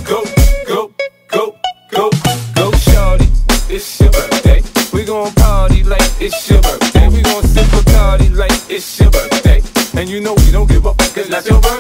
Go, go, go, go, go, shorty, it's your birthday. We gon' party like it's your birthday. We gon' sip Bacardi like it's your birthday. And you know we don't give up, cause that's your birthday.